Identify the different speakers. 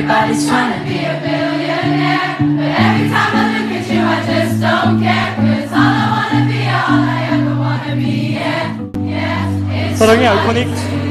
Speaker 1: Everybody's trying to be a billionaire, but every time I look at you I just don't care. Cause all I wanna be, all I ever wanna be, yeah, yeah.
Speaker 2: 사랑의 아이코닉